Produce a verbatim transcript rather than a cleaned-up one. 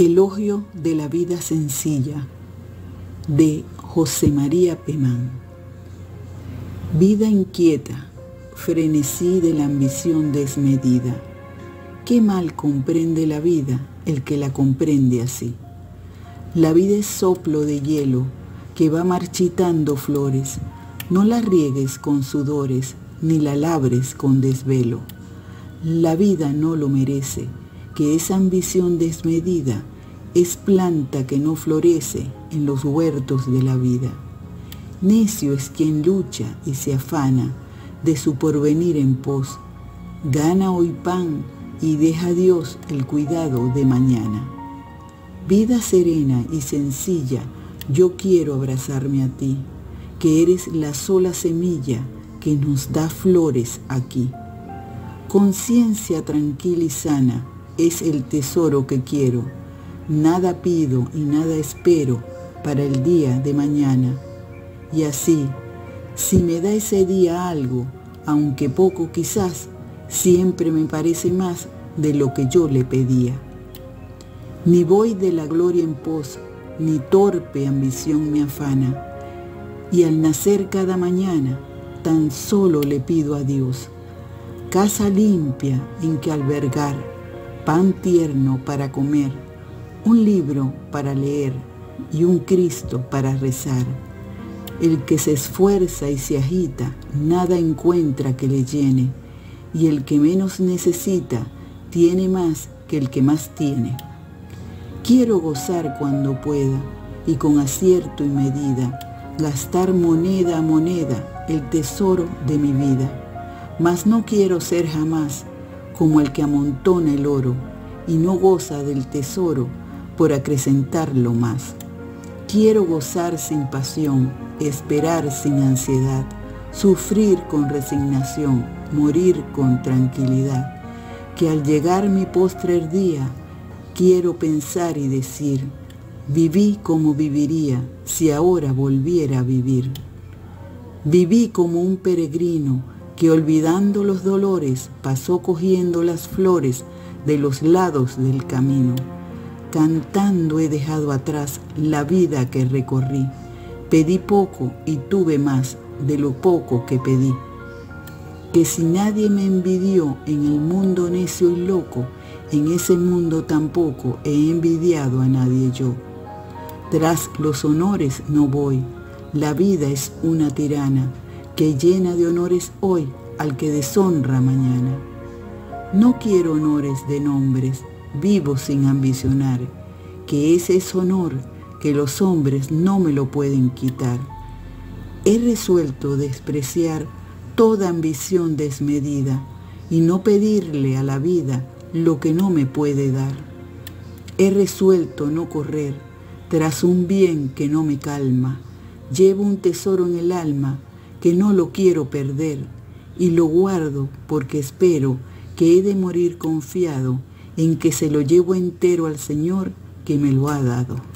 Elogio de la vida sencilla, de José María Pemán. Vida inquieta, frenesí de la ambición desmedida. Qué mal comprende la vida el que la comprende así. La vida es soplo de hielo que va marchitando flores. No la riegues con sudores, ni la labres con desvelo. La vida no lo merece, que esa ambición desmedida es planta que no florece en los huertos de la vida. Necio es quien lucha y se afana de su porvenir en pos. Gana hoy pan y deja a Dios el cuidado de mañana. Vida serena y sencilla, yo quiero abrazarme a ti, que eres la sola semilla que nos da flores aquí. Conciencia tranquila y sana es el tesoro que quiero. Nada pido y nada espero para el día de mañana. Y así, si me da ese día algo, aunque poco quizás, siempre me parece más de lo que yo le pedía. Ni voy de la gloria en pos, ni torpe ambición me afana. Y al nacer cada mañana, tan solo le pido a Dios casa limpia en que albergar, pan tierno para comer, un libro para leer y un Cristo para rezar. El que se esfuerza y se agita, nada encuentra que le llene, y el que menos necesita, tiene más que el que más tiene. Quiero gozar cuando pueda, y con acierto y medida, gastar moneda a moneda el tesoro de mi vida. Mas no quiero ser jamás como el que amontona el oro y no goza del tesoro por acrecentarlo más. Quiero gozar sin pasión, esperar sin ansiedad, sufrir con resignación, morir con tranquilidad. Que al llegar mi postrer día, quiero pensar y decir, viví como viviría si ahora volviera a vivir. Viví como un peregrino que olvidando los dolores pasó cogiendo las flores de los lados del camino. Cantando he dejado atrás la vida que recorrí. Pedí poco y tuve más de lo poco que pedí. Que si nadie me envidió en el mundo necio y loco, en ese mundo tampoco he envidiado a nadie yo. Tras los honores no voy, la vida es una tirana que llena de honores hoy al que deshonra mañana. No quiero honores de nombres, vivo sin ambicionar, que ese es honor que los hombres no me lo pueden quitar. He resuelto despreciar toda ambición desmedida y no pedirle a la vida lo que no me puede dar. He resuelto no correr tras un bien que no me calma. Llevo un tesoro en el alma que no lo quiero perder y lo guardo porque espero que he de morir confiado en que se lo llevo entero al Señor que me lo ha dado.